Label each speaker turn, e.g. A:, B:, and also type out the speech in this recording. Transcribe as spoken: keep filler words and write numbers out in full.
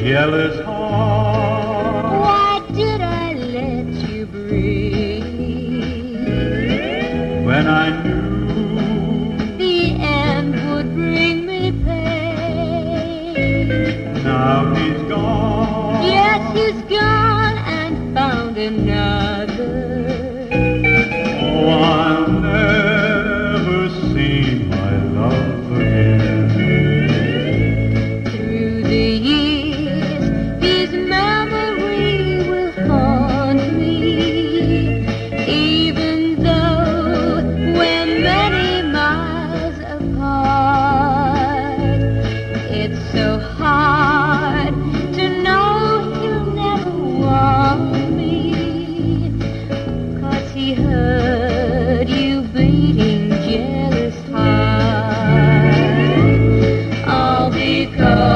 A: jealous heart.
B: Why did I let you breathe
A: When I knew
B: the end would bring me pain?
A: now he's gone.
B: Yes, he's gone and found another.
A: Oh, I'll never see my love again.
B: Through the years, his memory will haunt me, even though we're many miles apart. It's so hard to know he'll never want me, 'cause he heard you beating jealous heart. All because